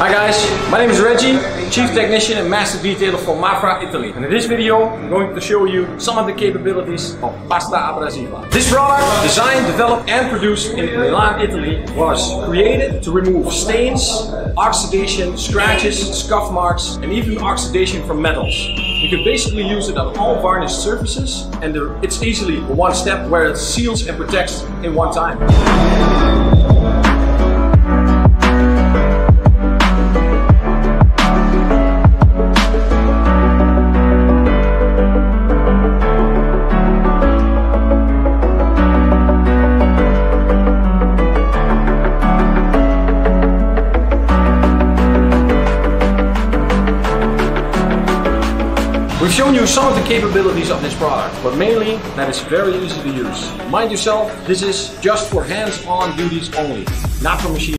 Hi guys, my name is Reggie, Chief Technician and Master Detailer for Mafra, Italy. And in this video, I'm going to show you some of the capabilities of Pasta Abrasiva. This product, designed, developed and produced in Milan, Italy, was created to remove stains, oxidation, scratches, scuff marks and even oxidation from metals. You can basically use it on all varnished surfaces and it's easily one step where it seals and protects in one time. We've shown you some of the capabilities of this product, but mainly that it's very easy to use. Mind yourself, this is just for hands-on duties only, not for machine.